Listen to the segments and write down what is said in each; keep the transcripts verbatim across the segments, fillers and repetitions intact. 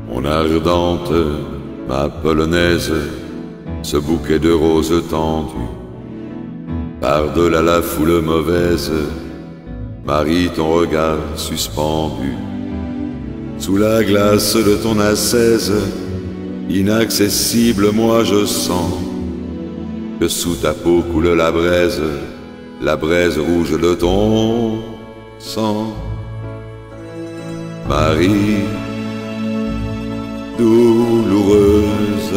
Mon ardente, ma polonaise, ce bouquet de roses tendues, par-delà la foule mauvaise, marie ton regard suspendu. Sous la glace de ton ascèse, inaccessible, moi je sens que sous ta peau coule la braise, la braise rouge de ton sang. Marie douloureuse,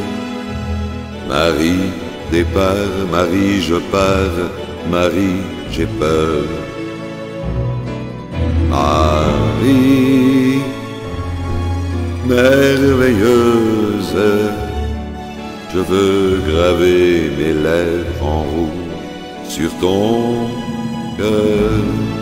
Marie départ, Marie je pars, Marie j'ai peur. Marie merveilleuse, je veux graver mes lèvres en rouge sur ton cœur.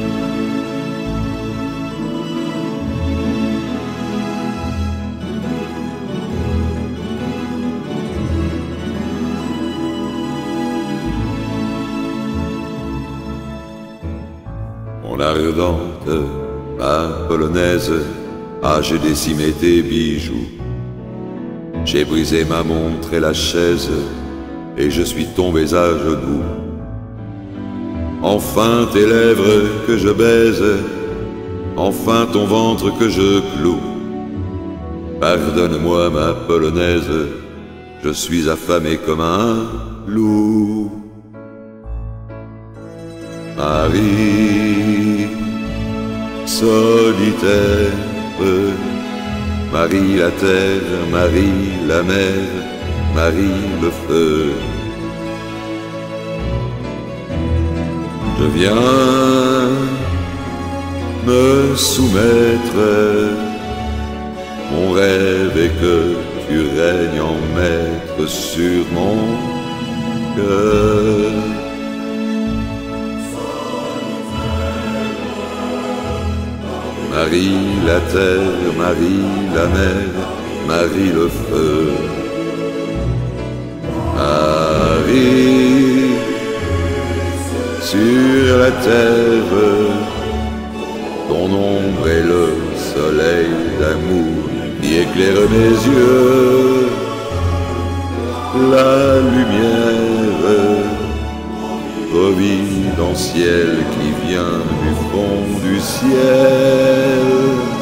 Mon ardente, ma polonaise, ah j'ai décimé tes bijoux. J'ai brisé ma montre et la chaise, et je suis tombé à genoux. Enfin tes lèvres que je baise, enfin ton ventre que je cloue. Pardonne-moi ma polonaise, je suis affamé comme un loup. Marie solitaire, Marie la terre, Marie la mer, Marie le feu. Je viens me soumettre, mon rêve est que tu règnes en maître sur mon cœur. Marie la terre, Marie la mer, Marie le feu. Marie sur la terre, ton ombre est le soleil d'amour qui éclaire mes yeux. La lumière providentielle qui vient du fond du ciel.